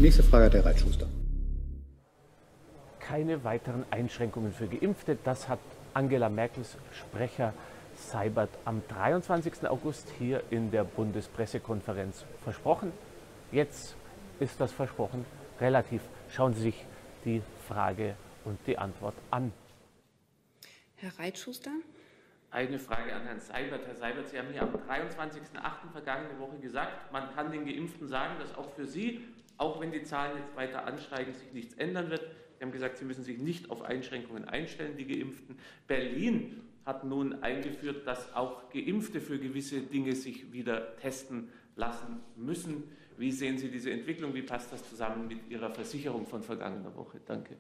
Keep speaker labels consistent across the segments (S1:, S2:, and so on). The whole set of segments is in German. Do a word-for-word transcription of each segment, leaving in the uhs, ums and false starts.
S1: Nächste Frage hat Herr Reitschuster.
S2: Keine weiteren Einschränkungen für Geimpfte. Das hat Angela Merkels Sprecher Seibert am dreiundzwanzigsten August hier in der Bundespressekonferenz versprochen. Jetzt ist das Versprochen relativ. Schauen Sie sich die Frage und die Antwort an.
S3: Herr Reitschuster.
S4: Eine Frage an Herrn Seibert. Herr Seibert, Sie haben hier am dreiundzwanzigsten achten vergangene Woche gesagt, man kann den Geimpften sagen, dass auch für Sie, auch wenn die Zahlen jetzt weiter ansteigen, sich nichts ändern wird. Sie haben gesagt, Sie müssen sich nicht auf Einschränkungen einstellen, die Geimpften. Berlin hat nun eingeführt, dass auch Geimpfte für gewisse Dinge sich wieder testen lassen müssen. Wie sehen Sie diese Entwicklung? Wie passt das zusammen mit Ihrer Versicherung von vergangener Woche? Danke.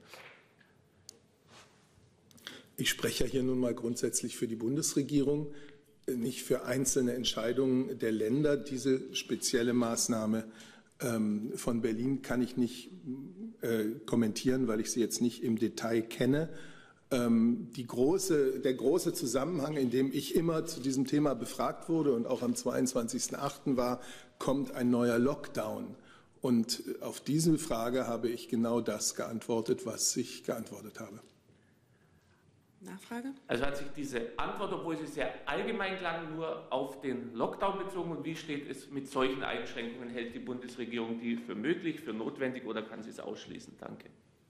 S5: Ich spreche ja hier nun mal grundsätzlich für die Bundesregierung, nicht für einzelne Entscheidungen der Länder. Diese spezielle Maßnahme ähm, von Berlin kann ich nicht äh, kommentieren, weil ich sie jetzt nicht im Detail kenne. Ähm, die große, der große Zusammenhang, in dem ich immer zu diesem Thema befragt wurde und auch am zweiundzwanzigsten achten war, kommt ein neuer Lockdown. Und auf diese Frage habe ich genau das geantwortet, was ich geantwortet habe.
S3: Nachfrage?
S4: Also hat sich diese Antwort, obwohl sie sehr allgemein klang, nur auf den Lockdown bezogen. Und wie steht es mit solchen Einschränkungen? Hält die Bundesregierung die für möglich, für notwendig oder kann sie es ausschließen? Danke.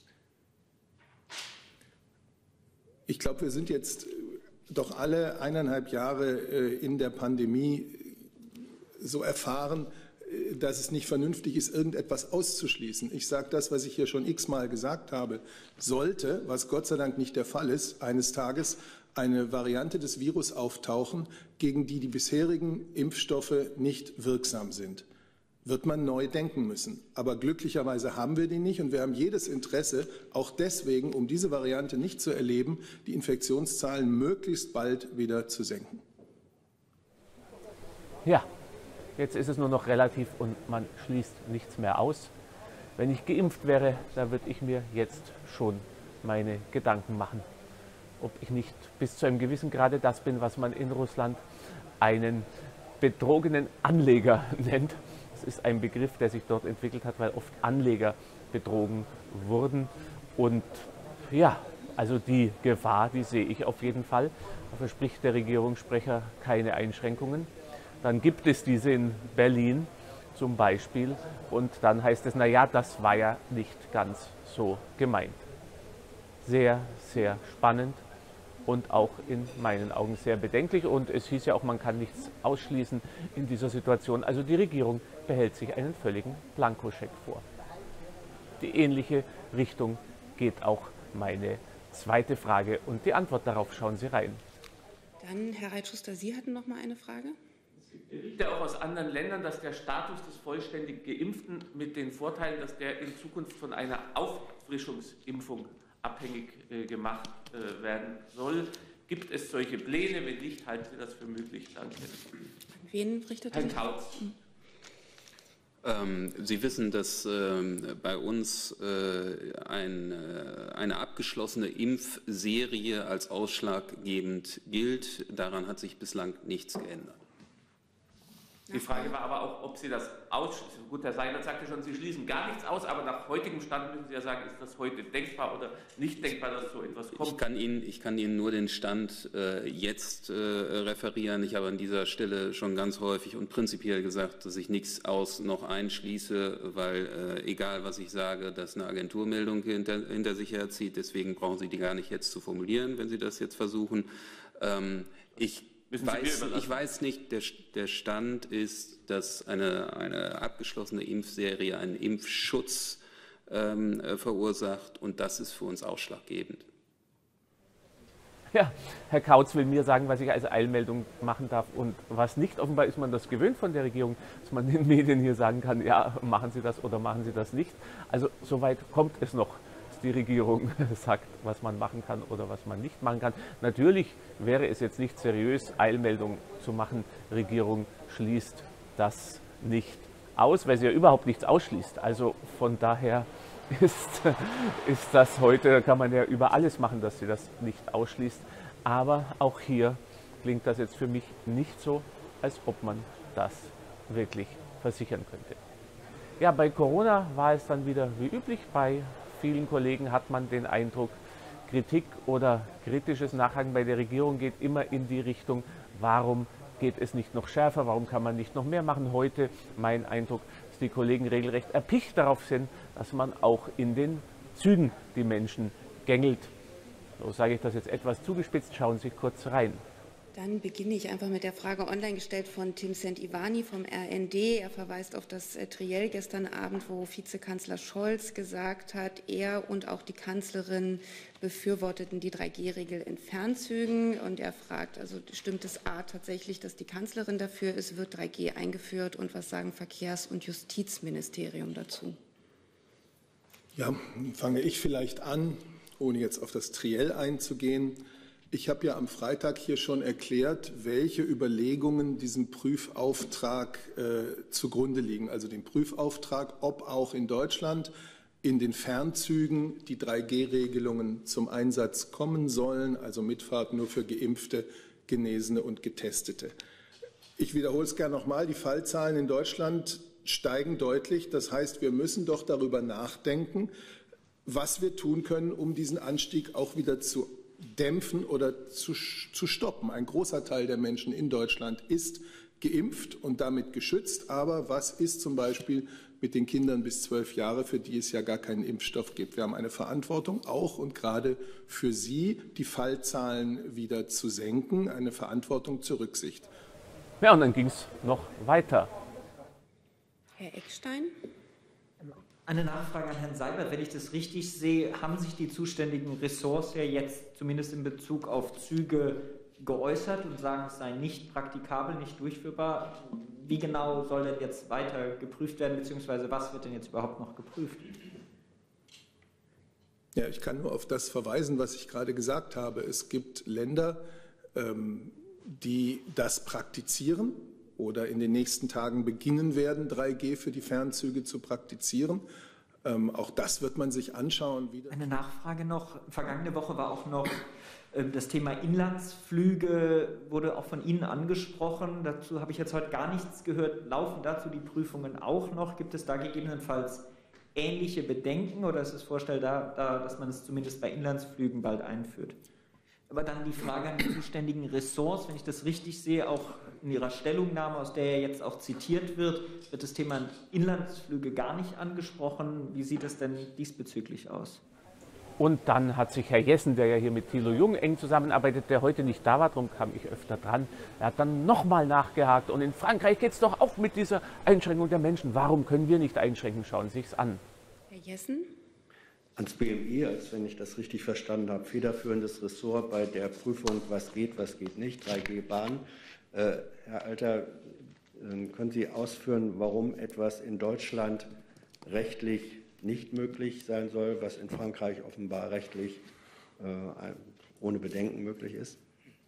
S5: Ich glaube, wir sind jetzt doch alle eineinhalb Jahre in der Pandemie so erfahren, dass es nicht vernünftig ist, irgendetwas auszuschließen. Ich sage das, was ich hier schon x-mal gesagt habe. Sollte, was Gott sei Dank nicht der Fall ist, eines Tages eine Variante des Virus auftauchen, gegen die die bisherigen Impfstoffe nicht wirksam sind, wird man neu denken müssen. Aber glücklicherweise haben wir die nicht und wir haben jedes Interesse, auch deswegen, um diese Variante nicht zu erleben, die Infektionszahlen möglichst bald wieder zu senken.
S2: Ja. Jetzt ist es nur noch relativ und man schließt nichts mehr aus. Wenn ich geimpft wäre, da würde ich mir jetzt schon meine Gedanken machen, ob ich nicht bis zu einem gewissen Grade das bin, was man in Russland einen betrogenen Anleger nennt. Das ist ein Begriff, der sich dort entwickelt hat, weil oft Anleger betrogen wurden. Und ja, also die Gefahr, die sehe ich auf jeden Fall. Da verspricht der Regierungssprecher keine Einschränkungen. Dann gibt es diese in Berlin zum Beispiel und dann heißt es, naja, das war ja nicht ganz so gemeint. Sehr, sehr spannend und auch in meinen Augen sehr bedenklich. Und es hieß ja auch, man kann nichts ausschließen in dieser Situation. Also die Regierung behält sich einen völligen Blankoscheck vor. Die ähnliche Richtung geht auch meine zweite Frage und die Antwort darauf, schauen Sie rein.
S3: Dann, Herr Reitschuster, Sie hatten noch mal eine Frage.
S4: Es berichtet ja auch aus anderen Ländern, dass der Status des vollständig Geimpften mit den Vorteilen, dass der in Zukunft von einer Auffrischungsimpfung abhängig äh, gemacht äh, werden soll. Gibt es solche Pläne? Wenn nicht, halten Sie das für möglich? Danke.
S3: An wen richtet
S4: Herr
S3: sich?
S4: Kautz.
S6: Ähm, Sie wissen, dass ähm, bei uns äh, ein, äh, eine abgeschlossene Impfserie als ausschlaggebend gilt. Daran hat sich bislang nichts geändert.
S4: Die Frage war aber auch, ob Sie das ausschließen. Gut, Herr Seibert sagte schon, Sie schließen gar nichts aus, aber nach heutigem Stand müssen Sie ja sagen, ist das heute denkbar oder nicht denkbar, dass so etwas kommt?
S6: Ich kann Ihnen, ich kann Ihnen nur den Stand äh, jetzt äh, referieren. Ich habe an dieser Stelle schon ganz häufig und prinzipiell gesagt, dass ich nichts aus noch einschließe, weil äh, egal was ich sage, das eine Agenturmeldung hinter, hinter sich herzieht. Deswegen brauchen Sie die gar nicht jetzt zu formulieren, wenn Sie das jetzt versuchen. Ähm, ich Weiß, ich weiß nicht, der, der Stand ist, dass eine, eine abgeschlossene Impfserie einen Impfschutz ähm, verursacht und das ist für uns ausschlaggebend.
S2: Ja, Herr Kautz will mir sagen, was ich als Eilmeldung machen darf und was nicht. Offenbar ist man das gewöhnt von der Regierung, dass man den Medien hier sagen kann, ja, machen Sie das oder machen Sie das nicht. Also soweit kommt es noch. Die Regierung sagt, was man machen kann oder was man nicht machen kann. Natürlich wäre es jetzt nicht seriös, Eilmeldung zu machen. Regierung schließt das nicht aus, weil sie ja überhaupt nichts ausschließt. Also von daher ist, ist das heute, da kann man ja über alles machen, dass sie das nicht ausschließt. Aber auch hier klingt das jetzt für mich nicht so, als ob man das wirklich versichern könnte. Ja, bei Corona war es dann wieder wie üblich. Bei vielen Kollegen hat man den Eindruck, Kritik oder kritisches Nachhaken bei der Regierung geht immer in die Richtung, warum geht es nicht noch schärfer, warum kann man nicht noch mehr machen. Heute mein Eindruck, dass die Kollegen regelrecht erpicht darauf sind, dass man auch in den Zügen die Menschen gängelt. So sage ich das jetzt etwas zugespitzt, schauen Sie kurz rein.
S3: Dann beginne ich einfach mit der Frage online gestellt von Tim Sent-Ivani vom R N D. Er verweist auf das äh, Triell gestern Abend, wo Vizekanzler Scholz gesagt hat, er und auch die Kanzlerin befürworteten die drei G Regel in Fernzügen. Und er fragt, also stimmt es A tatsächlich, dass die Kanzlerin dafür ist, wird drei G eingeführt und was sagen Verkehrs- und Justizministerium dazu?
S5: Ja, fange ich vielleicht an, ohne jetzt auf das Triell einzugehen. Ich habe ja am Freitag hier schon erklärt, welche Überlegungen diesem Prüfauftrag äh, zugrunde liegen. Also den Prüfauftrag, ob auch in Deutschland in den Fernzügen die drei G Regelungen zum Einsatz kommen sollen, also Mitfahrt nur für Geimpfte, Genesene und Getestete. Ich wiederhole es gerne nochmal, die Fallzahlen in Deutschland steigen deutlich. Das heißt, wir müssen doch darüber nachdenken, was wir tun können, um diesen Anstieg auch wieder zu dämpfen oder zu, zu stoppen. Ein großer Teil der Menschen in Deutschland ist geimpft und damit geschützt. Aber was ist zum Beispiel mit den Kindern bis zwölf Jahre, für die es ja gar keinen Impfstoff gibt? Wir haben eine Verantwortung, auch und gerade für sie, die Fallzahlen wieder zu senken, eine Verantwortung zur Rücksicht.
S2: Ja, und dann ging es noch weiter.
S3: Herr Eckstein.
S1: Eine Nachfrage an Herrn Seibert. Wenn ich das richtig sehe, haben sich die zuständigen Ressorts ja jetzt zumindest in Bezug auf Züge geäußert und sagen, es sei nicht praktikabel, nicht durchführbar. Wie genau soll denn jetzt weiter geprüft werden, beziehungsweise was wird denn jetzt überhaupt noch geprüft?
S5: Ja, ich kann nur auf das verweisen, was ich gerade gesagt habe. Es gibt Länder, ähm, die das praktizieren oder in den nächsten Tagen beginnen werden, drei G für die Fernzüge zu praktizieren. Ähm, auch das wird man sich anschauen. Wieder.
S1: Eine Nachfrage noch. Vergangene Woche war auch noch äh, das Thema Inlandsflüge, wurde auch von Ihnen angesprochen. Dazu habe ich jetzt heute gar nichts gehört. Laufen dazu die Prüfungen auch noch? Gibt es da gegebenenfalls ähnliche Bedenken oder ist es vorstellbar, da, dass man es zumindest bei Inlandsflügen bald einführt? Aber dann die Frage an die zuständigen Ressorts, wenn ich das richtig sehe, auch in Ihrer Stellungnahme, aus der ja jetzt auch zitiert wird, wird das Thema Inlandsflüge gar nicht angesprochen. Wie sieht es denn diesbezüglich aus?
S2: Und dann hat sich Herr Jessen, der ja hier mit Thilo Jung eng zusammenarbeitet, der heute nicht da war, darum kam ich öfter dran, er hat dann nochmal nachgehakt. Und in Frankreich geht es doch auch mit dieser Einschränkung der Menschen. Warum können wir nicht einschränken? Schauen Sie sich's an.
S3: Herr Jessen.
S7: Ans B M I, als wenn ich das richtig verstanden habe, federführendes Ressort bei der Prüfung, was geht, was geht nicht, drei G Bahn. Äh, Herr Alter, äh, können Sie ausführen, warum etwas in Deutschland rechtlich nicht möglich sein soll, was in Frankreich offenbar rechtlich äh, ohne Bedenken möglich ist?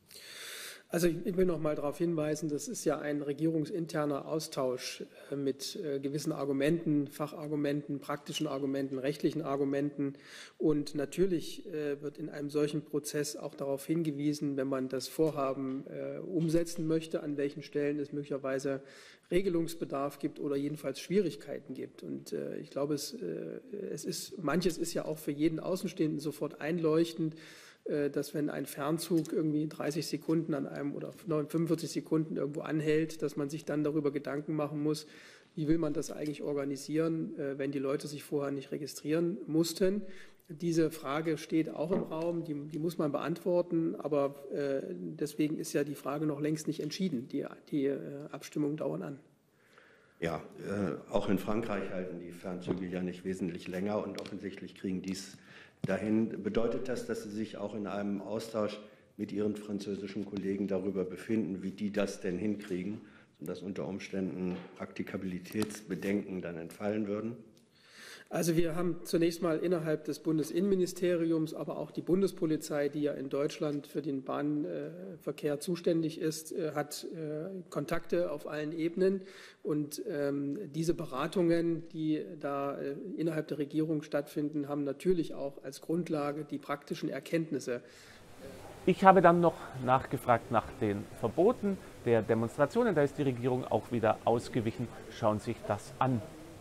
S8: Also ich will noch mal darauf hinweisen, das ist ja ein regierungsinterner Austausch mit gewissen Argumenten, Fachargumenten, praktischen Argumenten, rechtlichen Argumenten. Und natürlich wird in einem solchen Prozess auch darauf hingewiesen, wenn man das Vorhaben umsetzen möchte, an welchen Stellen es möglicherweise Regelungsbedarf gibt oder jedenfalls Schwierigkeiten gibt. Und ich glaube, es, es ist, manches ist ja auch für jeden Außenstehenden sofort einleuchtend, dass wenn ein Fernzug irgendwie dreißig Sekunden an einem oder fünfundvierzig Sekunden irgendwo anhält, dass man sich dann darüber Gedanken machen muss, wie will man das eigentlich organisieren, wenn die Leute sich vorher nicht registrieren mussten. Diese Frage steht auch im Raum, die, die muss man beantworten, aber äh, deswegen ist ja die Frage noch längst nicht entschieden. Die, die äh, Abstimmungen dauern an.
S7: Ja, äh, auch in Frankreich halten die Fernzüge ja nicht wesentlich länger und offensichtlich kriegen dies dahin. Bedeutet das, dass Sie sich auch in einem Austausch mit Ihren französischen Kollegen darüber befinden, wie die das denn hinkriegen, sodass unter Umständen Praktikabilitätsbedenken dann entfallen würden?
S8: Also wir haben zunächst mal innerhalb des Bundesinnenministeriums, aber auch die Bundespolizei, die ja in Deutschland für den Bahnverkehr zuständig ist, hat Kontakte auf allen Ebenen. Und diese Beratungen, die da innerhalb der Regierung stattfinden, haben natürlich auch als Grundlage die praktischen Erkenntnisse.
S2: Ich habe dann noch nachgefragt nach den Verboten der Demonstrationen. Da ist die Regierung auch wieder ausgewichen. Schauen Sie sich das an.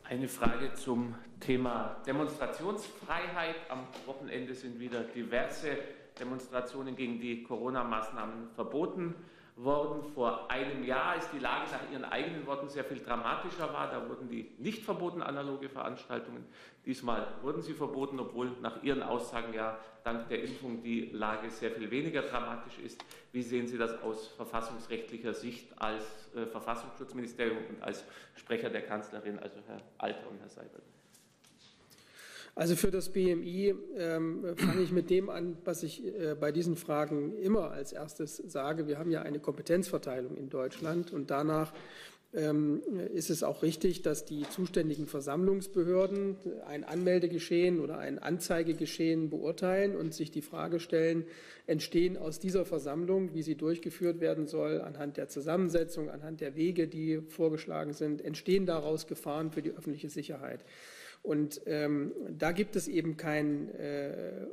S4: Eine Frage zum Thema Demonstrationsfreiheit. Am Wochenende sind wieder diverse Demonstrationen gegen die Corona-Maßnahmen verboten worden. Vor einem Jahr, als die Lage nach Ihren eigenen Worten sehr viel dramatischer war, da wurden die nicht verboten, analoge Veranstaltungen. Diesmal wurden sie verboten, obwohl nach Ihren Aussagen ja dank der Impfung die Lage sehr viel weniger dramatisch ist. Wie sehen Sie das aus verfassungsrechtlicher Sicht als äh, Verfassungsschutzministerium und als Sprecher der Kanzlerin, also Herr Alter und Herr Seibert?
S8: Also für das B M I ähm, fange ich mit dem an, was ich äh, bei diesen Fragen immer als erstes sage. Wir haben ja eine Kompetenzverteilung in Deutschland und danach ähm, ist es auch richtig, dass die zuständigen Versammlungsbehörden ein Anmeldegeschehen oder ein Anzeigegeschehen beurteilen und sich die Frage stellen, entstehen aus dieser Versammlung, wie sie durchgeführt werden soll, anhand der Zusammensetzung, anhand der Wege, die vorgeschlagen sind, entstehen daraus Gefahren für die öffentliche Sicherheit. Und ähm, da gibt es eben kein äh,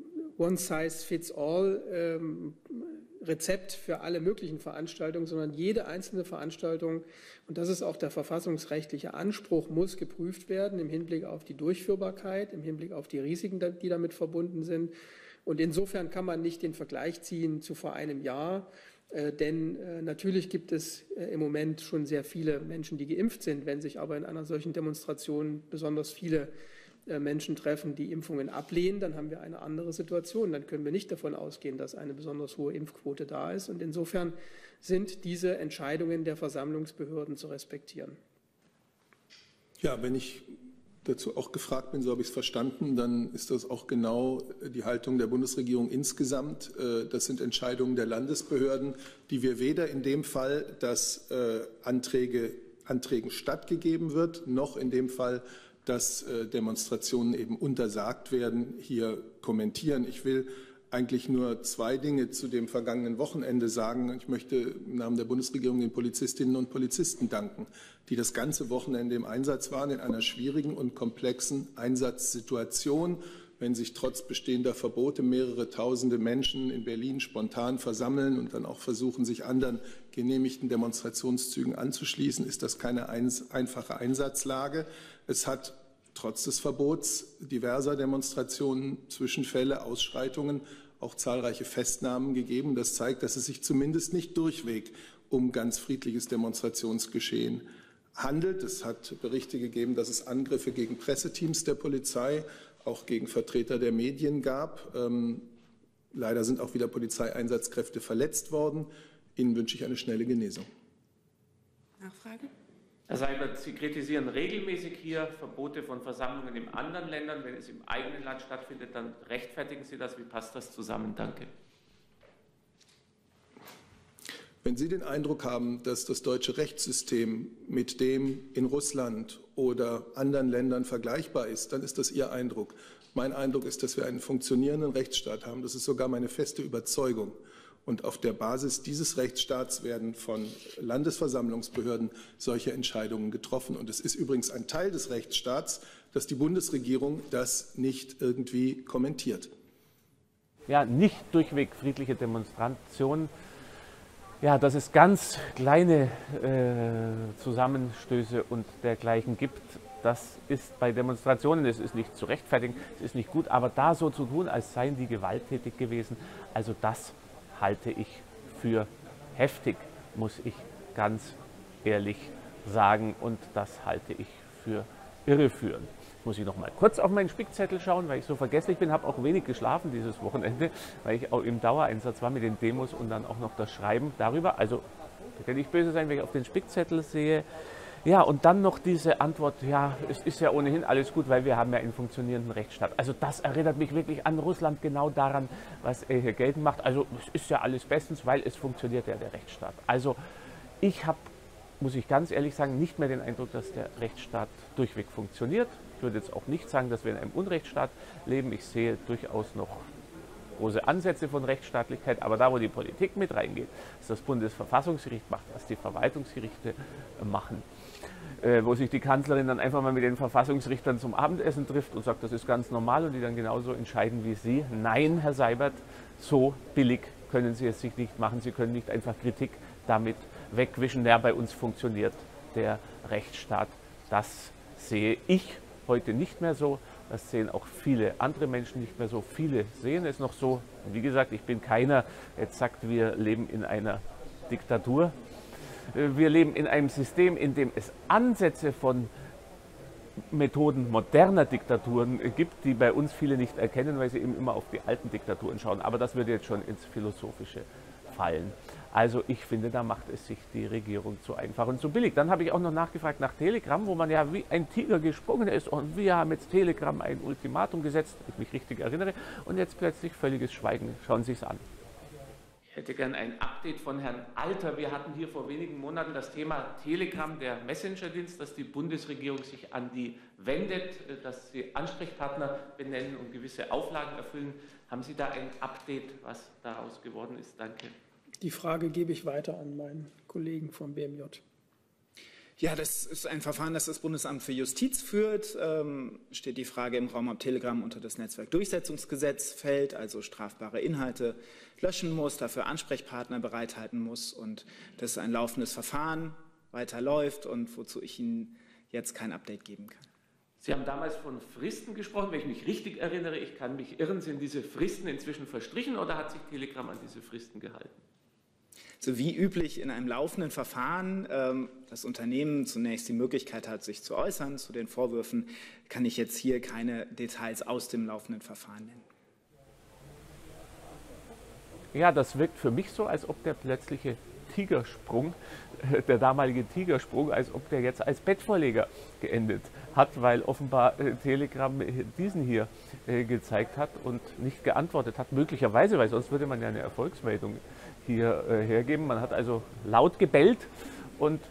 S8: One-Size-Fits-All-Rezept ähm, für alle möglichen Veranstaltungen, sondern jede einzelne Veranstaltung, und das ist auch der verfassungsrechtliche Anspruch, muss geprüft werden im Hinblick auf die Durchführbarkeit, im Hinblick auf die Risiken, die damit verbunden sind. Und insofern kann man nicht den Vergleich ziehen zu vor einem Jahr. Äh, denn äh, natürlich gibt es äh, im Moment schon sehr viele Menschen, die geimpft sind. Wenn sich aber in einer solchen Demonstration besonders viele äh, Menschen treffen, die Impfungen ablehnen, dann haben wir eine andere Situation. Dann können wir nicht davon ausgehen, dass eine besonders hohe Impfquote da ist. Und insofern sind diese Entscheidungen der Versammlungsbehörden zu respektieren.
S5: Ja, wenn ich dazu auch gefragt bin, so habe ich es verstanden, dann ist das auch genau die Haltung der Bundesregierung insgesamt. Das sind Entscheidungen der Landesbehörden, die wir weder in dem Fall, dass Anträge, Anträgen stattgegeben wird, noch in dem Fall, dass Demonstrationen eben untersagt werden, hier kommentieren. Ich will eigentlich nur zwei Dinge zu dem vergangenen Wochenende sagen. Ich möchte im Namen der Bundesregierung den Polizistinnen und Polizisten danken, die das ganze Wochenende im Einsatz waren, in einer schwierigen und komplexen Einsatzsituation. Wenn sich trotz bestehender Verbote mehrere tausende Menschen in Berlin spontan versammeln und dann auch versuchen, sich anderen genehmigten Demonstrationszügen anzuschließen, ist das keine einfache Einsatzlage. Es hat trotz des Verbots diverser Demonstrationen, Zwischenfälle, Ausschreitungen, auch zahlreiche Festnahmen gegeben. Das zeigt, dass es sich zumindest nicht durchweg um ganz friedliches Demonstrationsgeschehen handelt. Es hat Berichte gegeben, dass es Angriffe gegen Presseteams der Polizei, auch gegen Vertreter der Medien gab. Ähm, leider sind auch wieder Polizeieinsatzkräfte verletzt worden. Ihnen wünsche ich eine schnelle Genesung.
S3: Nachfrage?
S4: Herr Seibert, Sie kritisieren regelmäßig hier Verbote von Versammlungen in anderen Ländern. Wenn es im eigenen Land stattfindet, dann rechtfertigen Sie das. Wie passt das zusammen? Danke.
S5: Wenn Sie den Eindruck haben, dass das deutsche Rechtssystem mit dem in Russland oder anderen Ländern vergleichbar ist, dann ist das Ihr Eindruck. Mein Eindruck ist, dass wir einen funktionierenden Rechtsstaat haben. Das ist sogar meine feste Überzeugung. Und auf der Basis dieses Rechtsstaats werden von Landesversammlungsbehörden solche Entscheidungen getroffen. Und es ist übrigens ein Teil des Rechtsstaats, dass die Bundesregierung das nicht irgendwie kommentiert.
S2: Ja, nicht durchweg friedliche Demonstrationen. Ja, dass es ganz kleine äh, Zusammenstöße und dergleichen gibt, das ist bei Demonstrationen, es ist nicht zu rechtfertigen, es ist nicht gut, aber da so zu tun, als seien die gewalttätig gewesen, also das halte ich für heftig, muss ich ganz ehrlich sagen, und das halte ich für irreführend. Muss ich noch mal kurz auf meinen Spickzettel schauen, weil ich so vergesslich bin, habe auch wenig geschlafen dieses Wochenende, weil ich auch im Dauereinsatz war mit den Demos und dann auch noch das Schreiben darüber. Also, da kann ich böse sein, wenn ich auf den Spickzettel sehe. Ja, und dann noch diese Antwort, ja, es ist ja ohnehin alles gut, weil wir haben ja einen funktionierenden Rechtsstaat. Also das erinnert mich wirklich an Russland, genau daran, was er hier geltend macht. Also es ist ja alles bestens, weil es funktioniert ja der Rechtsstaat. Also ich habe, muss ich ganz ehrlich sagen, nicht mehr den Eindruck, dass der Rechtsstaat durchweg funktioniert. Ich würde jetzt auch nicht sagen, dass wir in einem Unrechtsstaat leben. Ich sehe durchaus noch große Ansätze von Rechtsstaatlichkeit, aber da, wo die Politik mit reingeht, was das Bundesverfassungsgericht macht, was die Verwaltungsgerichte machen, äh, wo sich die Kanzlerin dann einfach mal mit den Verfassungsrichtern zum Abendessen trifft und sagt, das ist ganz normal und die dann genauso entscheiden wie Sie. Nein, Herr Seibert, so billig können Sie es sich nicht machen. Sie können nicht einfach Kritik damit wegwischen. Ja, bei uns funktioniert der Rechtsstaat. Das sehe ich heute nicht mehr so. Das sehen auch viele andere Menschen nicht mehr so. Viele sehen es noch so. Wie gesagt, ich bin keiner, der jetzt sagt, wir leben in einer Diktatur. Wir leben in einem System, in dem es Ansätze von Methoden moderner Diktaturen gibt, die bei uns viele nicht erkennen, weil sie eben immer auf die alten Diktaturen schauen. Aber das würde jetzt schon ins Philosophische fallen. Also ich finde, da macht es sich die Regierung zu einfach und zu billig. Dann habe ich auch noch nachgefragt nach Telegram, wo man ja wie ein Tiger gesprungen ist und wir haben jetzt Telegram ein Ultimatum gesetzt, wenn ich mich richtig erinnere, und jetzt plötzlich völliges Schweigen. Schauen Sie es an.
S4: Ich hätte gern ein Update von Herrn Alter. Wir hatten hier vor wenigen Monaten das Thema Telegram, der Messenger-Dienst, dass die Bundesregierung sich an die wendet, dass sie Ansprechpartner benennen und gewisse Auflagen erfüllen. Haben Sie da ein Update, was daraus geworden ist? Danke.
S8: Die Frage gebe ich weiter an meinen Kollegen vom B M J.
S9: Ja, das ist ein Verfahren, das das Bundesamt für Justiz führt. Ähm, steht die Frage im Raum, ob Telegram unter das Netzwerkdurchsetzungsgesetz fällt, also strafbare Inhalte löschen muss, dafür Ansprechpartner bereithalten muss. Und das ist ein laufendes Verfahren, weiterläuft und wozu ich Ihnen jetzt kein Update geben kann.
S4: Sie haben damals von Fristen gesprochen. Wenn ich mich richtig erinnere, ich kann mich irren, sind diese Fristen inzwischen verstrichen oder hat sich Telegram an diese Fristen gehalten?
S9: So wie üblich in einem laufenden Verfahren ähm, das Unternehmen zunächst die Möglichkeit hat, sich zu äußern zu den Vorwürfen, kann ich jetzt hier keine Details aus dem laufenden Verfahren nennen.
S2: Ja, das wirkt für mich so, als ob der plötzliche Tigersprung, äh, der damalige Tigersprung, als ob der jetzt als Bettvorleger geendet hat, weil offenbar äh, Telegram äh, diesen hier äh, gezeigt hat und nicht geantwortet hat, möglicherweise, weil sonst würde man ja eine Erfolgsmeldung hier äh, hergeben. Man hat also laut gebellt und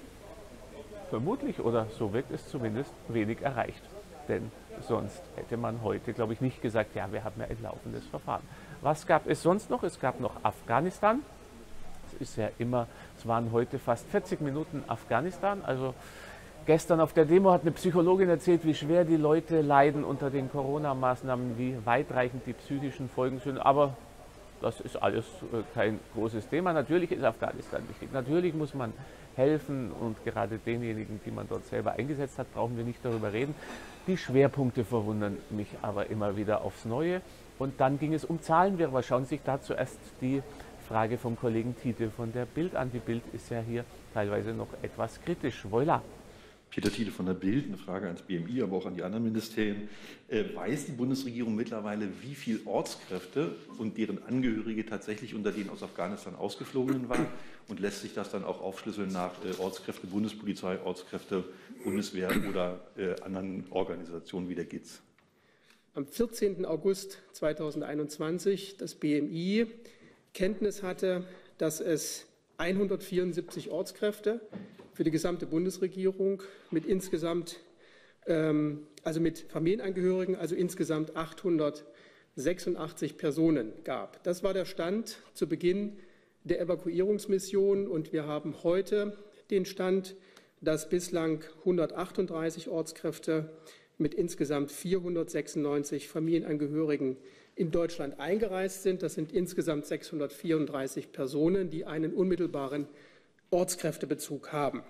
S2: vermutlich, oder so wirkt es zumindest, wenig erreicht. Denn sonst hätte man heute, glaube ich, nicht gesagt, ja, wir haben ja ein laufendes Verfahren. Was gab es sonst noch? Es gab noch Afghanistan. Es ist ja immer, es waren heute fast vierzig Minuten Afghanistan. Also gestern auf der Demo hat eine Psychologin erzählt, wie schwer die Leute leiden unter den Corona-Maßnahmen, wie weitreichend die psychischen Folgen sind. Aber das ist alles kein großes Thema. Natürlich ist Afghanistan wichtig. Natürlich muss man helfen und gerade denjenigen, die man dort selber eingesetzt hat, brauchen wir nicht darüber reden. Die Schwerpunkte verwundern mich aber immer wieder aufs Neue. Und dann ging es um Zahlenwirrwarr. Schauen Sie sich da zuerst die Frage vom Kollegen Tiede von der Bild an. Die Bild ist ja hier teilweise noch etwas kritisch. Voilà.
S10: Peter Tiede von der Bild, eine Frage ans B M I, aber auch an die anderen Ministerien. Äh, weiß die Bundesregierung mittlerweile, wie viele Ortskräfte und deren Angehörige tatsächlich unter den aus Afghanistan ausgeflogenen waren? Und lässt sich das dann auch aufschlüsseln nach äh, Ortskräfte Bundespolizei, Ortskräfte Bundeswehr oder äh, anderen Organisationen wie der G I Z?
S8: Am vierzehnten August zweitausendeinundzwanzig das B M I Kenntnis hatte, dass es hundertvierundsiebzig Ortskräfte für die gesamte Bundesregierung mit insgesamt, ähm, also mit Familienangehörigen, also insgesamt achthundertsechsundachtzig Personen gab. Das war der Stand zu Beginn der Evakuierungsmission und wir haben heute den Stand, dass bislang hundertachtunddreißig Ortskräfte mit insgesamt vierhundertsechsundneunzig Familienangehörigen in Deutschland eingereist sind. Das sind insgesamt sechshundertvierunddreißig Personen, die einen unmittelbaren Ortskräftebezug haben.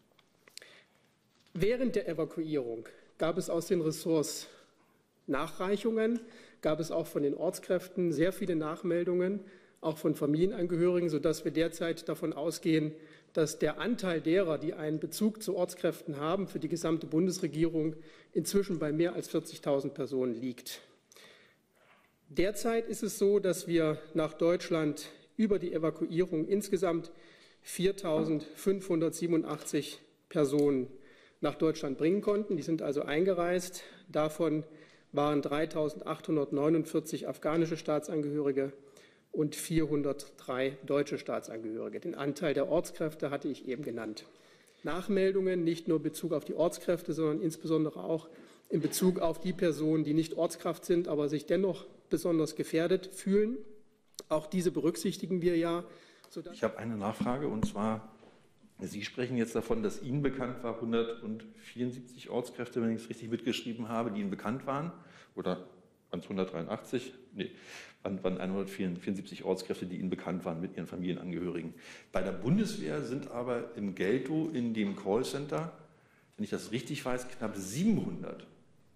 S8: Während der Evakuierung gab es aus den Ressorts Nachreichungen, gab es auch von den Ortskräften sehr viele Nachmeldungen, auch von Familienangehörigen, sodass wir derzeit davon ausgehen, dass der Anteil derer, die einen Bezug zu Ortskräften haben, für die gesamte Bundesregierung inzwischen bei mehr als vierzigtausend Personen liegt. Derzeit ist es so, dass wir nach Deutschland über die Evakuierung insgesamt viertausendfünfhundertsiebenundachtzig Personen nach Deutschland bringen konnten. Die sind also eingereist. Davon waren dreitausendachthundertneunundvierzig afghanische Staatsangehörige und vierhundertdrei deutsche Staatsangehörige. Den Anteil der Ortskräfte hatte ich eben genannt. Nachmeldungen, nicht nur in Bezug auf die Ortskräfte, sondern insbesondere auch in Bezug auf die Personen, die nicht Ortskraft sind, aber sich dennoch besonders gefährdet fühlen. Auch diese berücksichtigen wir ja.
S10: Ich habe eine Nachfrage, und zwar, Sie sprechen jetzt davon, dass Ihnen bekannt war, hundertvierundsiebzig Ortskräfte, wenn ich es richtig mitgeschrieben habe, die Ihnen bekannt waren, oder waren es hundertdreiundachtzig? Nee, waren, waren hundertvierundsiebzig Ortskräfte, die Ihnen bekannt waren mit Ihren Familienangehörigen. Bei der Bundeswehr sind aber im Gelto, in dem Callcenter, wenn ich das richtig weiß, knapp siebenhundert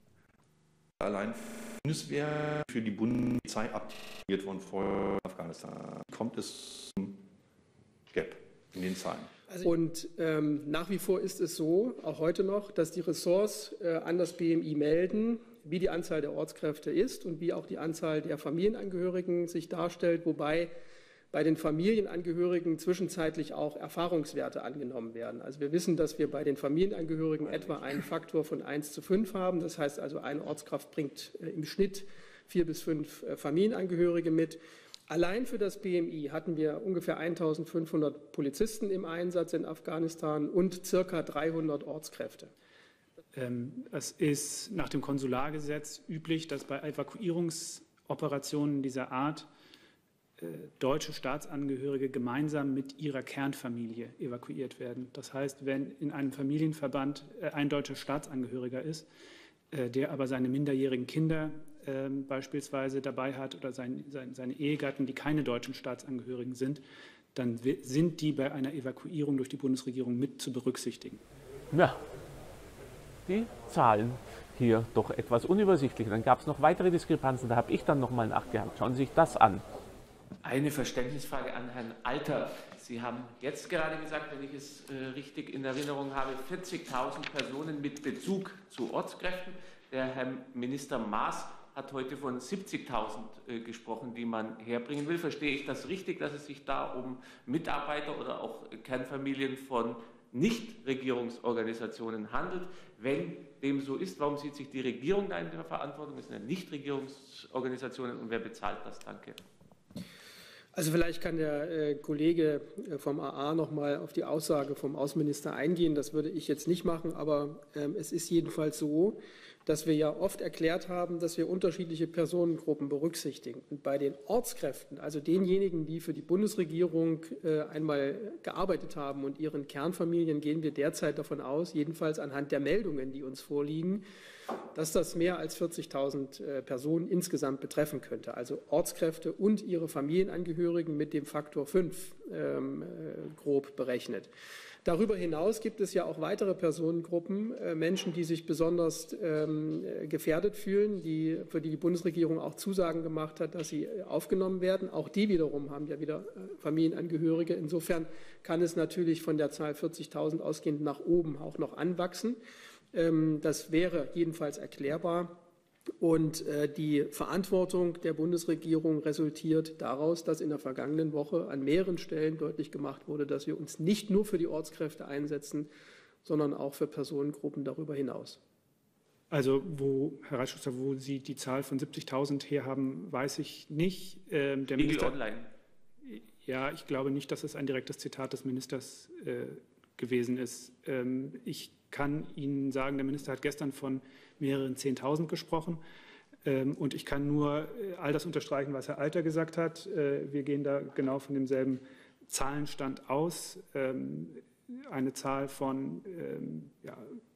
S10: allein Bundeswehr für die Bundespolizei abtrainiert worden vor Afghanistan. Kommt es zum Gap in den Zahlen?
S8: Also und ähm, nach wie vor ist es so, auch heute noch, dass die Ressorts äh, an das B M I melden, wie die Anzahl der Ortskräfte ist und wie auch die Anzahl der Familienangehörigen sich darstellt, wobei bei den Familienangehörigen zwischenzeitlich auch Erfahrungswerte angenommen werden. Also wir wissen, dass wir bei den Familienangehörigen etwa einen Faktor von eins zu fünf haben. Das heißt also, eine Ortskraft bringt äh, im Schnitt vier bis fünf äh, Familienangehörige mit. Allein für das B M I hatten wir ungefähr eintausendfünfhundert Polizisten im Einsatz in Afghanistan und circa dreihundert Ortskräfte.
S11: Es ist nach dem Konsulargesetz üblich, dass bei Evakuierungsoperationen dieser Art deutsche Staatsangehörige gemeinsam mit ihrer Kernfamilie evakuiert werden. Das heißt, wenn in einem Familienverband ein deutscher Staatsangehöriger ist, der aber seine minderjährigen Kinder äh, beispielsweise dabei hat oder sein, sein, seine Ehegatten, die keine deutschen Staatsangehörigen sind, dann sind die bei einer Evakuierung durch die Bundesregierung mit zu berücksichtigen.
S2: Ja, die Zahlen hier doch etwas unübersichtlich. Dann gab es noch weitere Diskrepanzen, da habe ich dann noch mal nachgehabt. Schauen Sie sich das an.
S4: Eine Verständnisfrage an Herrn Alter. Sie haben jetzt gerade gesagt, wenn ich es äh, richtig in Erinnerung habe, vierzigtausend Personen mit Bezug zu Ortskräften. Der Herr Minister Maas hat heute von siebzigtausend äh, gesprochen, die man herbringen will. Verstehe ich das richtig, dass es sich da um Mitarbeiter oder auch Kernfamilien von Nichtregierungsorganisationen handelt? Wenn dem so ist, warum sieht sich die Regierung da in der Verantwortung? Es sind ja Nichtregierungsorganisationen und wer bezahlt das? Danke.
S8: Also vielleicht kann der äh, Kollege vom A A noch mal auf die Aussage vom Außenminister eingehen. Das würde ich jetzt nicht machen, aber ähm, es ist jedenfalls so, dass wir ja oft erklärt haben, dass wir unterschiedliche Personengruppen berücksichtigen. Und bei den Ortskräften, also denjenigen, die für die Bundesregierung äh, einmal gearbeitet haben und ihren Kernfamilien, gehen wir derzeit davon aus, jedenfalls anhand der Meldungen, die uns vorliegen, dass das mehr als vierzigtausend äh, Personen insgesamt betreffen könnte. Also Ortskräfte und ihre Familienangehörigen mit dem Faktor fünf ähm, äh, grob berechnet. Darüber hinaus gibt es ja auch weitere Personengruppen, äh, Menschen, die sich besonders ähm, gefährdet fühlen, die, für die die Bundesregierung auch Zusagen gemacht hat, dass sie aufgenommen werden. Auch die wiederum haben ja wieder äh, Familienangehörige. Insofern kann es natürlich von der Zahl vierzigtausend ausgehend nach oben auch noch anwachsen. Ähm, das wäre jedenfalls erklärbar. Und äh, die Verantwortung der Bundesregierung resultiert daraus, dass in der vergangenen Woche an mehreren Stellen deutlich gemacht wurde, dass wir uns nicht nur für die Ortskräfte einsetzen, sondern auch für Personengruppen darüber hinaus.
S11: Also, wo, Herr Reitschuster, wo Sie die Zahl von siebzigtausend herhaben, weiß ich nicht. Ähm, der Minister,
S4: Online.
S11: Ja, ich glaube nicht, dass es ein direktes Zitat des Ministers äh, gewesen ist. Ähm, ich kann Ihnen sagen, der Minister hat gestern von mehreren Zehntausend gesprochen. Ähm, und ich kann nur äh, all das unterstreichen, was Herr Alter gesagt hat. Äh, wir gehen da genau von demselben Zahlenstand aus. Ähm, eine Zahl von ähm, ja,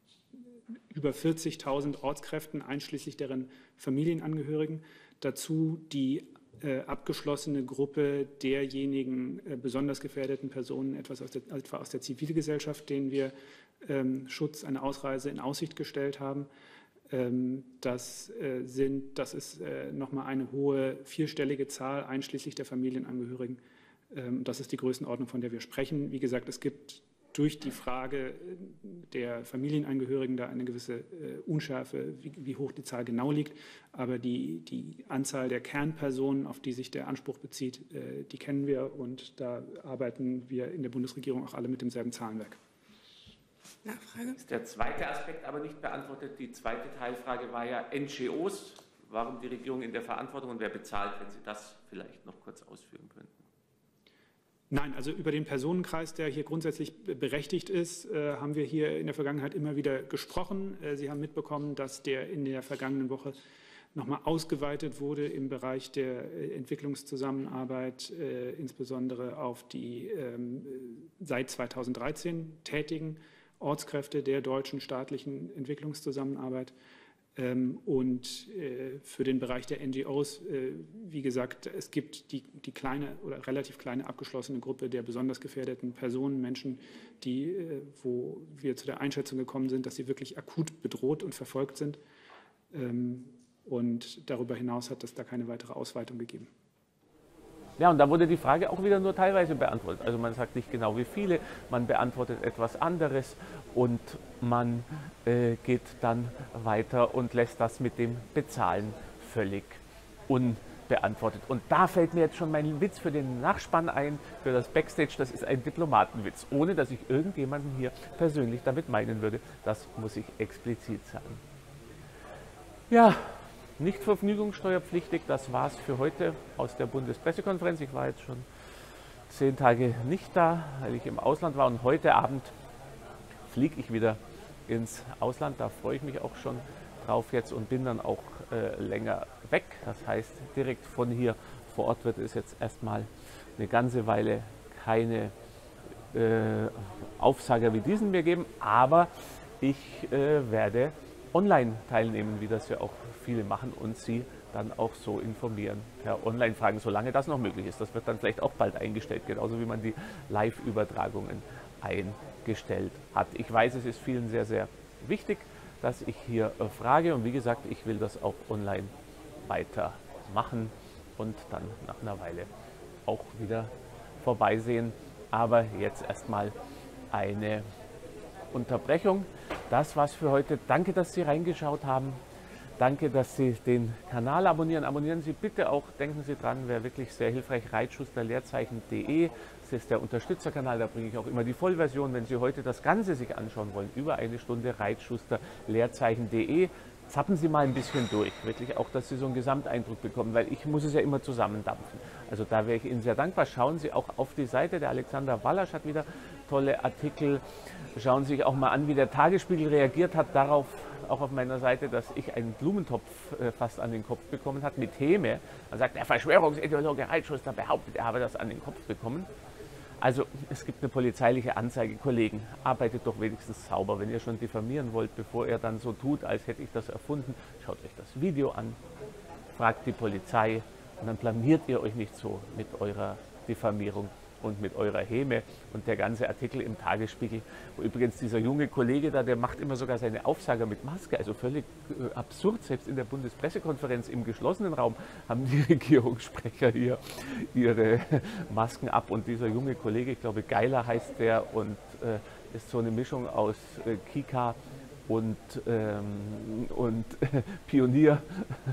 S11: über vierzigtausend Ortskräften, einschließlich deren Familienangehörigen. Dazu die äh, abgeschlossene Gruppe derjenigen äh, besonders gefährdeten Personen, etwas aus der, etwa aus der Zivilgesellschaft, denen wir ähm, Schutz, eine Ausreise in Aussicht gestellt haben. Ähm, das, äh, sind, das ist äh, nochmal eine hohe vierstellige Zahl, einschließlich der Familienangehörigen. Ähm, das ist die Größenordnung, von der wir sprechen. Wie gesagt, es gibt durch die Frage der Familienangehörigen da eine gewisse äh, Unschärfe, wie, wie hoch die Zahl genau liegt. Aber die, die Anzahl der Kernpersonen, auf die sich der Anspruch bezieht, äh, die kennen wir. Und da arbeiten wir in der Bundesregierung auch alle mit demselben Zahlenwerk.
S3: Nachfrage?
S4: Ist der zweite Aspekt aber nicht beantwortet. Die zweite Teilfrage war ja N G Os. Warum die Regierung in der Verantwortung und wer bezahlt, wenn Sie das vielleicht noch kurz ausführen könnten?
S11: Nein, also über den Personenkreis, der hier grundsätzlich berechtigt ist, äh, haben wir hier in der Vergangenheit immer wieder gesprochen. Äh, Sie haben mitbekommen, dass der in der vergangenen Woche nochmal ausgeweitet wurde im Bereich der äh, Entwicklungszusammenarbeit, äh, insbesondere auf die ähm, seit zweitausenddreizehn tätigen Ortskräfte der deutschen staatlichen Entwicklungszusammenarbeit. Und für den Bereich der N G Os, wie gesagt, es gibt die, die kleine oder relativ kleine abgeschlossene Gruppe der besonders gefährdeten Personen, Menschen, die, wo wir zu der Einschätzung gekommen sind, dass sie wirklich akut bedroht und verfolgt sind. Und darüber hinaus hat es da keine weitere Ausweitung gegeben.
S2: Ja, und da wurde die Frage auch wieder nur teilweise beantwortet. Also man sagt nicht genau wie viele, man beantwortet etwas anderes und man äh, geht dann weiter und lässt das mit dem Bezahlen völlig unbeantwortet. Und da fällt mir jetzt schon mein Witz für den Nachspann ein, für das Backstage. Das ist ein Diplomatenwitz, ohne dass ich irgendjemanden hier persönlich damit meinen würde. Das muss ich explizit sagen. Ja. Nicht vergnügungssteuerpflichtig, das war es für heute aus der Bundespressekonferenz. Ich war jetzt schon zehn Tage nicht da, weil ich im Ausland war. Und heute Abend fliege ich wieder ins Ausland. Da freue ich mich auch schon drauf jetzt und bin dann auch äh, länger weg. Das heißt, direkt von hier vor Ort wird es jetzt erstmal eine ganze Weile keine äh, Aufsager wie diesen mir geben. Aber ich äh, werde online teilnehmen, wie das ja auch viele machen und Sie dann auch so informieren per Online-Fragen, solange das noch möglich ist. Das wird dann vielleicht auch bald eingestellt, genauso wie man die Live-Übertragungen eingestellt hat. Ich weiß, es ist vielen sehr, sehr wichtig, dass ich hier äh, frage und wie gesagt, ich will das auch online weitermachen und dann nach einer Weile auch wieder vorbeisehen. Aber jetzt erstmal eine Unterbrechung. Das war's für heute. Danke, dass Sie reingeschaut haben. Danke, dass Sie den Kanal abonnieren. Abonnieren Sie bitte auch, denken Sie dran, wäre wirklich sehr hilfreich, reitschuster leerzeichen punkt de. Das ist der Unterstützerkanal, da bringe ich auch immer die Vollversion. Wenn Sie heute das Ganze sich anschauen wollen, über eine Stunde, reitschuster leerzeichen punkt de. Zappen Sie mal ein bisschen durch, wirklich auch, dass Sie so einen Gesamteindruck bekommen, weil ich muss es ja immer zusammendampfen. Also da wäre ich Ihnen sehr dankbar. Schauen Sie auch auf die Seite, der Alexander Wallasch hat wieder tolle Artikel. Schauen Sie sich auch mal an, wie der Tagesspiegel reagiert hat darauf, auch auf meiner Seite, dass ich einen Blumentopf äh, fast an den Kopf bekommen habe mit Häme. Man sagt, der Verschwörungsideologe Reitschuster behauptet, er habe das an den Kopf bekommen. Also es gibt eine polizeiliche Anzeige. Kollegen, arbeitet doch wenigstens sauber. Wenn ihr schon diffamieren wollt, bevor ihr dann so tut, als hätte ich das erfunden, schaut euch das Video an, fragt die Polizei und dann blamiert ihr euch nicht so mit eurer Diffamierung und mit eurer Häme. Und der ganze Artikel im Tagesspiegel, wo übrigens dieser junge Kollege da, der macht immer sogar seine Aufsager mit Maske, also völlig äh, absurd. Selbst in der Bundespressekonferenz im geschlossenen Raum haben die Regierungssprecher hier ihre Masken ab. Und dieser junge Kollege, ich glaube Geiler heißt der, und äh, ist so eine Mischung aus äh, Kika und, ähm, und äh, Pioniertag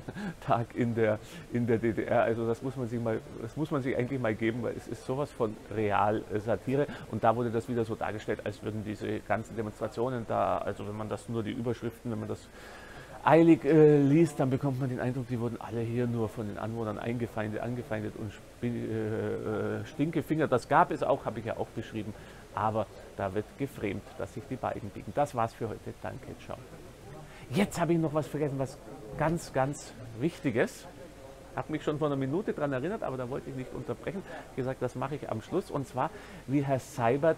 S2: in der, in der D D R. Also das muss man sich mal, das muss man sich eigentlich mal geben, weil es ist sowas von Real-Satire. Und da wurde das wieder so dargestellt, als würden diese ganzen Demonstrationen da, also wenn man das nur die Überschriften, wenn man das eilig äh, liest, dann bekommt man den Eindruck, die wurden alle hier nur von den Anwohnern eingefeindet, angefeindet und äh, äh, Stinkefingert. Das gab es auch, habe ich ja auch beschrieben. Aber da wird gefremt, dass sich die Balken biegen. Das war's für heute. Danke, ciao. Jetzt habe ich noch was vergessen, was ganz, ganz Wichtiges. Habe mich schon vor einer Minute daran erinnert, aber da wollte ich nicht unterbrechen. Gesagt, das mache ich am Schluss. Und zwar, wie Herr Seibert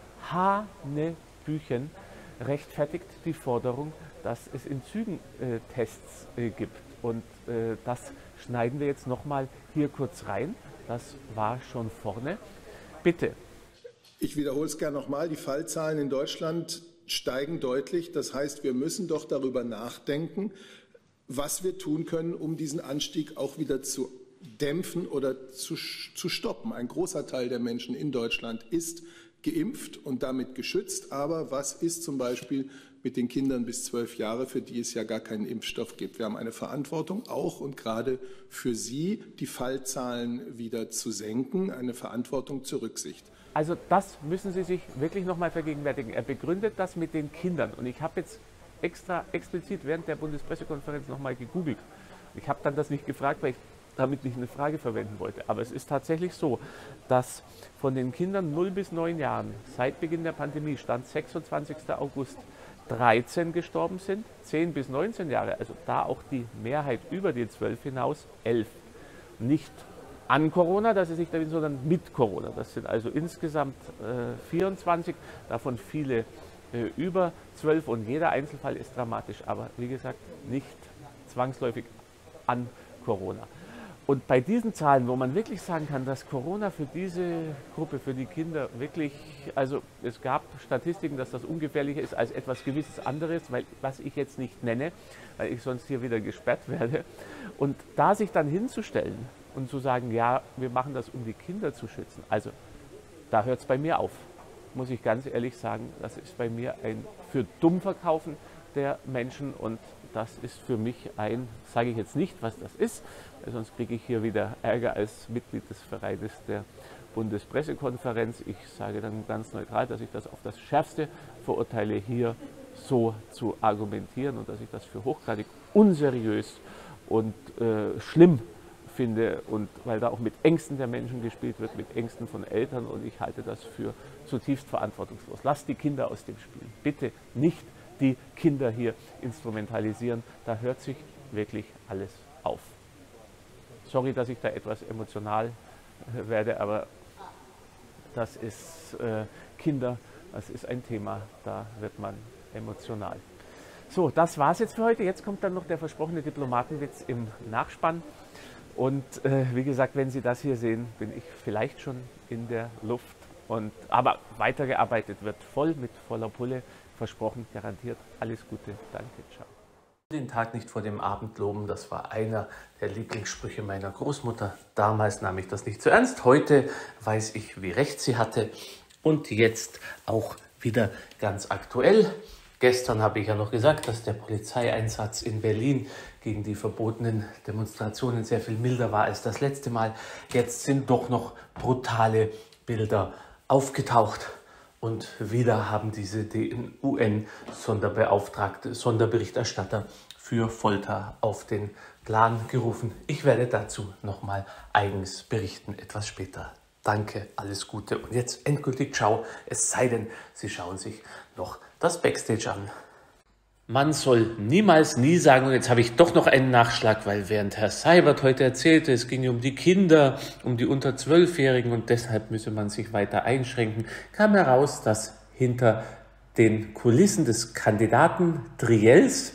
S2: Hanebüchen rechtfertigt die Forderung, dass es in Zügen äh, Tests äh, gibt. Und äh, das schneiden wir jetzt nochmal hier kurz rein. Das war schon vorne. Bitte.
S5: Ich wiederhole es gerne nochmal. Die Fallzahlen in Deutschland steigen deutlich. Das heißt, wir müssen doch darüber nachdenken, was wir tun können, um diesen Anstieg auch wieder zu dämpfen oder zu, zu stoppen. Ein großer Teil der Menschen in Deutschland ist geimpft und damit geschützt. Aber was ist zum Beispiel mit den Kindern bis zwölf Jahre, für die es ja gar keinen Impfstoff gibt? Wir haben eine Verantwortung, auch und gerade für sie, die Fallzahlen wieder zu senken, eine Verantwortung zur Rücksicht.
S2: Also das müssen Sie sich wirklich nochmal vergegenwärtigen. Er begründet das mit den Kindern. Und ich habe jetzt extra explizit während der Bundespressekonferenz nochmal gegoogelt. Ich habe dann das nicht gefragt, weil ich damit nicht eine Frage verwenden wollte. Aber es ist tatsächlich so, dass von den Kindern null bis neun Jahren seit Beginn der Pandemie, Stand sechsundzwanzigster August, dreizehn gestorben sind, zehn bis neunzehn Jahre, also da auch die Mehrheit über die zwölf hinaus, elf. Nicht an Corona, das ist nicht damit, sondern mit Corona. Das sind also insgesamt äh, vierundzwanzig, davon viele äh, über zwölf und jeder Einzelfall ist dramatisch, aber wie gesagt, nicht zwangsläufig an Corona. Und bei diesen Zahlen, wo man wirklich sagen kann, dass Corona für diese Gruppe, für die Kinder wirklich, also es gab Statistiken, dass das ungefährlicher ist als etwas gewisses anderes, weil, was ich jetzt nicht nenne, weil ich sonst hier wieder gesperrt werde. Und da sich dann hinzustellen und zu sagen, ja, wir machen das, um die Kinder zu schützen, also da hört es bei mir auf, muss ich ganz ehrlich sagen. Das ist bei mir ein für dumm verkaufen der Menschen und das ist für mich ein, sage ich jetzt nicht, was das ist, weil sonst kriege ich hier wieder Ärger als Mitglied des Vereins der Bundespressekonferenz. Ich sage dann ganz neutral, dass ich das auf das Schärfste verurteile, hier so zu argumentieren und dass ich das für hochgradig unseriös und äh, schlimm finde und weil da auch mit Ängsten der Menschen gespielt wird, mit Ängsten von Eltern und ich halte das für zutiefst verantwortungslos. Lasst die Kinder aus dem Spiel. Bitte nicht die Kinder hier instrumentalisieren. Da hört sich wirklich alles auf. Sorry, dass ich da etwas emotional werde, aber das ist äh, Kinder, das ist ein Thema, da wird man emotional. So, das war's jetzt für heute. Jetzt kommt dann noch der versprochene Diplomatenwitz im Nachspann. Und äh, wie gesagt, wenn Sie das hier sehen, bin ich vielleicht schon in der Luft. Und, aber weitergearbeitet wird voll, mit voller Pulle. Versprochen, garantiert. Alles Gute. Danke. Ciao.
S12: Den Tag nicht vor dem Abend loben, das war einer der Lieblingssprüche meiner Großmutter. Damals nahm ich das nicht so ernst. Heute weiß ich, wie recht sie hatte. Und jetzt auch wieder ganz aktuell. Gestern habe ich ja noch gesagt, dass der Polizeieinsatz in Berlin gegen die verbotenen Demonstrationen sehr viel milder war als das letzte Mal. Jetzt sind doch noch brutale Bilder aufgetaucht. Und wieder haben diese den U N-Sonderbeauftragte, Sonderberichterstatter für Folter auf den Plan gerufen. Ich werde dazu nochmal eigens berichten, etwas später. Danke, alles Gute und jetzt endgültig ciao, es sei denn, Sie schauen sich noch das Backstage an. Man soll niemals nie sagen, und jetzt habe ich doch noch einen Nachschlag, weil während Herr Seibert heute erzählte, es ginge um die Kinder, um die unter zwölfjährigen und deshalb müsse man sich weiter einschränken, kam heraus, dass hinter den Kulissen des Kandidaten Triels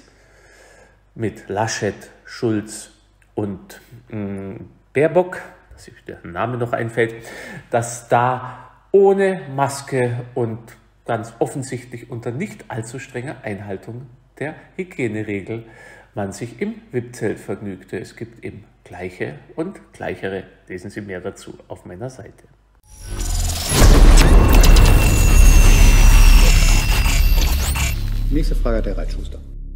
S12: mit Laschet, Schulz und mh, Baerbock, dass sich der Name noch einfällt, dass da ohne Maske und ganz offensichtlich unter nicht allzu strenger Einhaltung der Hygieneregel man sich im V I P-Zelt vergnügte. Es gibt eben gleiche und gleichere. Lesen Sie mehr dazu auf meiner Seite.
S7: Nächste Frage, der Reitschuster.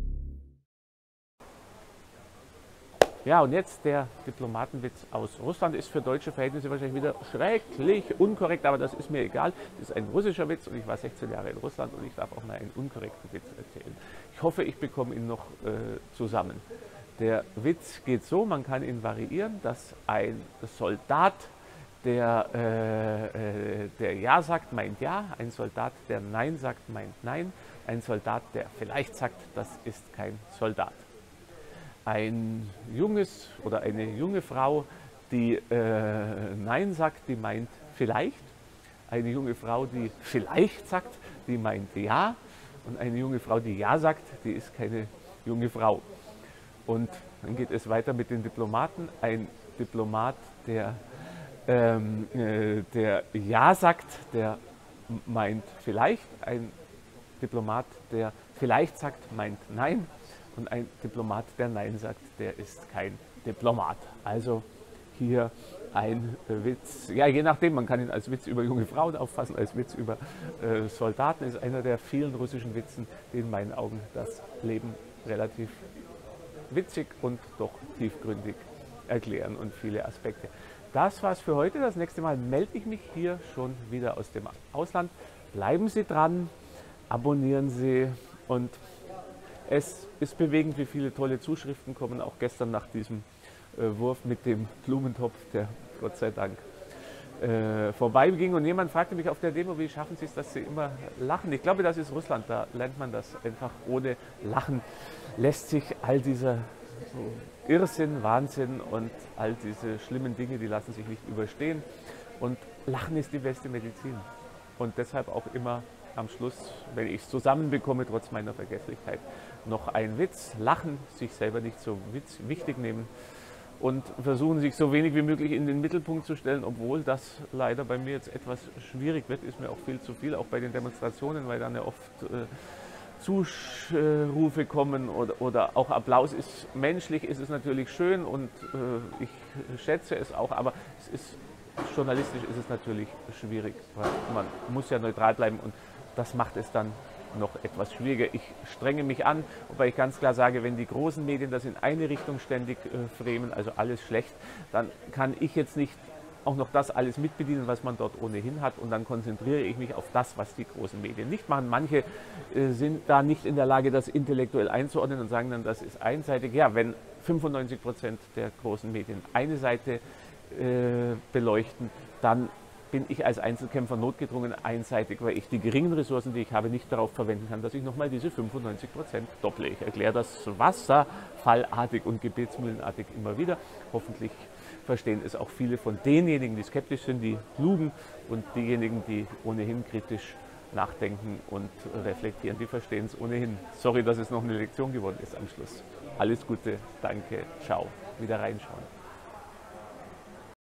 S2: Ja, und jetzt der Diplomatenwitz aus Russland ist für deutsche Verhältnisse wahrscheinlich wieder schrecklich unkorrekt, aber das ist mir egal. Das ist ein russischer Witz und ich war sechzehn Jahre in Russland und ich darf auch mal einen unkorrekten Witz erzählen. Ich hoffe, ich bekomme ihn noch äh, zusammen. Der Witz geht so, man kann ihn variieren, dass ein Soldat, der, äh, äh, der Ja sagt, meint Ja, ein Soldat, der Nein sagt, meint Nein, ein Soldat, der vielleicht sagt, das ist kein Soldat. Ein junges oder eine junge Frau, die äh, Nein sagt, die meint vielleicht. Eine junge Frau, die vielleicht sagt, die meint Ja. Und eine junge Frau, die Ja sagt, die ist keine junge Frau. Und dann geht es weiter mit den Diplomaten. Ein Diplomat, der, ähm, äh, der Ja sagt, der meint vielleicht. Ein Diplomat, der vielleicht sagt, meint Nein. Und ein Diplomat, der Nein sagt, der ist kein Diplomat. Also hier ein Witz, ja je nachdem, man kann ihn als Witz über junge Frauen auffassen, als Witz über äh, Soldaten, ist einer der vielen russischen Witzen, die in meinen Augen das Leben relativ witzig und doch tiefgründig erklären und viele Aspekte. Das war's für heute. Das nächste Mal melde ich mich hier schon wieder aus dem Ausland. Bleiben Sie dran, abonnieren Sie und es ist bewegend, wie viele tolle Zuschriften kommen, auch gestern nach diesem äh, Wurf mit dem Blumentopf, der Gott sei Dank äh, vorbeiging. Und jemand fragte mich auf der Demo, wie schaffen Sie es, dass Sie immer lachen? Ich glaube, das ist Russland, da lernt man das einfach ohne Lachen. Lässt sich all dieser so Irrsinn, Wahnsinn und all diese schlimmen Dinge, die lassen sich nicht überstehen. Und Lachen ist die beste Medizin. Und deshalb auch immer am Schluss, wenn ich es zusammenbekomme, trotz meiner Vergesslichkeit, noch ein Witz, lachen, sich selber nicht so witz, wichtig nehmen und versuchen, sich so wenig wie möglich in den Mittelpunkt zu stellen, obwohl das leider bei mir jetzt etwas schwierig wird, ist mir auch viel zu viel, auch bei den Demonstrationen, weil dann ja oft äh, Zurufe kommen oder, oder auch Applaus ist menschlich, ist es natürlich schön und äh, ich schätze es auch, aber es ist, journalistisch ist es natürlich schwierig, weil man muss ja neutral bleiben und das macht es dann noch etwas schwieriger. Ich strenge mich an, wobei ich ganz klar sage, wenn die großen Medien das in eine Richtung ständig äh, fremen, also alles schlecht, dann kann ich jetzt nicht auch noch das alles mitbedienen, was man dort ohnehin hat und dann konzentriere ich mich auf das, was die großen Medien nicht machen. Manche äh, sind da nicht in der Lage, das intellektuell einzuordnen und sagen dann, das ist einseitig. Ja, wenn fünfundneunzig Prozent der großen Medien eine Seite äh, beleuchten, dann bin ich als Einzelkämpfer notgedrungen einseitig, weil ich die geringen Ressourcen, die ich habe, nicht darauf verwenden kann, dass ich nochmal diese fünfundneunzig Prozent dopple. Ich erkläre das wasserfallartig und gebetsmühlenartig immer wieder. Hoffentlich verstehen es auch viele von denjenigen, die skeptisch sind, die Klugen und diejenigen, die ohnehin kritisch nachdenken und reflektieren, die verstehen es ohnehin. Sorry, dass es noch eine Lektion geworden ist am Schluss. Alles Gute, danke, ciao, wieder reinschauen.